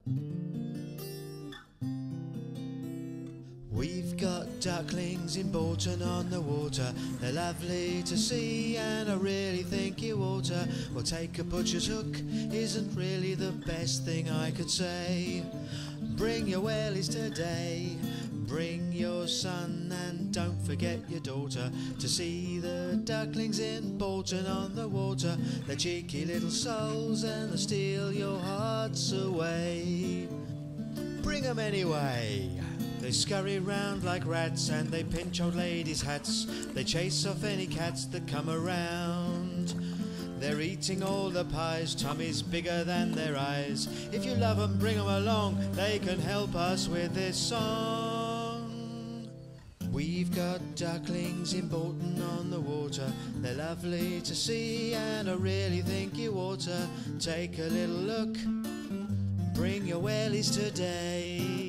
We've got ducklings in Bolton on the water. They're lovely to see and I really think you ought to. Well, take a butcher's hook isn't really the best thing I could say. Bring your wellies today, bring your son and don't forget your daughter to see the ducklings in Bolton on the water. They're cheeky little souls and they'll steal your hearts away. Bring 'em anyway. They scurry round like rats and they pinch old ladies' hats. They chase off any cats that come around. They're eating all the pies, tummies bigger than their eyes. If you love 'em, bring 'em along, they can help us with this song. We've got ducklings in Bolton on the water. They're lovely to see and I really think you ought to take a little look. Bring your wellies today.